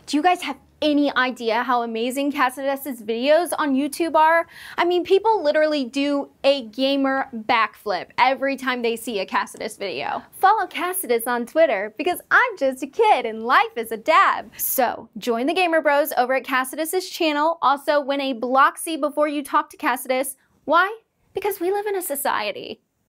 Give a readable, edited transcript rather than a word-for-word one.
Do you guys have any idea how amazing Kasodus's videos on YouTube are? I mean, people literally do a gamer backflip every time they see a Kasodus video. Follow Kasodus on Twitter because I'm just a kid and life is a dab. So join the Gamer Bros over at Kasodus's channel. Also win a Bloxy before you talk to Kasodus. Why? Because we live in a society.